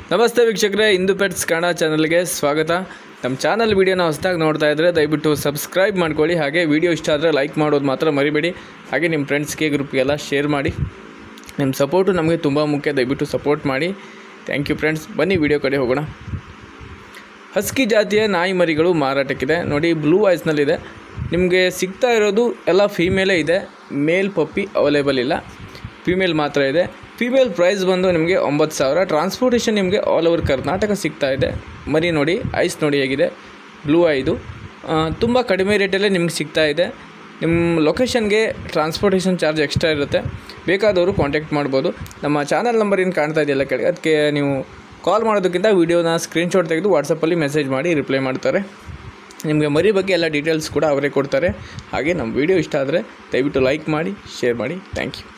ನಮಸ್ತೆ ವೀಕ್ಷಕರೇ, ಇಂದು ಪೆಟ್ಸ್ ಕನ್ನಡ ಚಾನಲ್ಗೆ ಸ್ವಾಗತ. ನಮ್ಮ ಚಾನಲ್ ವೀಡಿಯೋನ ಹೊಸದಾಗಿ ನೋಡ್ತಾ ಇದ್ದರೆ ದಯವಿಟ್ಟು ಸಬ್ಸ್ಕ್ರೈಬ್ ಮಾಡ್ಕೊಳ್ಳಿ. ಹಾಗೆ ವಿಡಿಯೋ ಇಷ್ಟ ಆದರೆ ಲೈಕ್ ಮಾಡೋದು ಮಾತ್ರ ಮರಿಬೇಡಿ. ಹಾಗೆ ನಿಮ್ಮ ಫ್ರೆಂಡ್ಸ್ಗೆ ಗ್ರೂಪ್ಗೆಲ್ಲ ಶೇರ್ ಮಾಡಿ. ನಿಮ್ಮ ಸಪೋರ್ಟು ನಮಗೆ ತುಂಬ ಮುಖ್ಯ, ದಯವಿಟ್ಟು ಸಪೋರ್ಟ್ ಮಾಡಿ. Thank you friends. ಬನ್ನಿ ವಿಡಿಯೋ ಕಡೆ ಹೋಗೋಣ. ಹಸ್ಕಿ ಜಾತಿಯ ನಾಯಿ ಮರಿಗಳು ಮಾರಾಟಕ್ಕಿದೆ. ನೋಡಿ, ಬ್ಲೂ ಐಸ್ನಲ್ಲಿದೆ. ನಿಮಗೆ ಸಿಗ್ತಾ ಇರೋದು ಎಲ್ಲ ಫೀಮೇಲೇ ಇದೆ. ಮೇಲ್ ಪಪ್ಪಿ ಅವೈಲೇಬಲ್ ಇಲ್ಲ, ಫೀಮೇಲ್ ಮಾತ್ರ ಇದೆ. ಫೀಮೇಲ್ ಪ್ರೈಸ್ ಬಂದು ನಿಮಗೆ 9,000. ಟ್ರಾನ್ಸ್ಪೋರ್ಟೇಷನ್ ನಿಮಗೆ ಆಲ್ ಓವರ್ ಕರ್ನಾಟಕ ಸಿಗ್ತಾ ಇದೆ. ಮರಿ ನೋಡಿ, ಐಸ್ ನೋಡಿ ಹೇಗಿದೆ, ಬ್ಲೂ ಐದು. ತುಂಬ ಕಡಿಮೆ ರೇಟಲ್ಲೇ ನಿಮ್ಗೆ ಸಿಗ್ತಾ ಇದೆ. ನಿಮ್ಮ ಲೊಕೇಶನ್ಗೆ ಟ್ರಾನ್ಸ್ಪೋರ್ಟೇಷನ್ ಚಾರ್ಜ್ ಎಕ್ಸ್ಟ್ರಾ ಇರುತ್ತೆ. ಬೇಕಾದವರು ಕಾಂಟ್ಯಾಕ್ಟ್ ಮಾಡ್ಬೋದು. ನಮ್ಮ ಚಾನಲ್ ನಂಬರ್ ಏನು ಕಾಣ್ತಾ ಇದೆಯಲ್ಲ ಕೆಳಗೆ, ಅದಕ್ಕೆ ನೀವು ಕಾಲ್ ಮಾಡೋದಕ್ಕಿಂತ ವೀಡಿಯೋನ ಸ್ಕ್ರೀನ್ಶಾಟ್ ತೆಗೆದು ವಾಟ್ಸಪ್ಪಲ್ಲಿ ಮೆಸೇಜ್ ಮಾಡಿ ರಿಪ್ಲೈ ಮಾಡ್ತಾರೆ. ನಿಮಗೆ ಮರಿ ಬಗ್ಗೆ ಎಲ್ಲ ಡೀಟೇಲ್ಸ್ ಕೂಡ ಅವರೇ ಕೊಡ್ತಾರೆ. ಹಾಗೆ ನಮ್ಮ ವೀಡಿಯೋ ಇಷ್ಟ ಆದರೆ ದಯವಿಟ್ಟು ಲೈಕ್ ಮಾಡಿ, ಶೇರ್ ಮಾಡಿ. Thank you.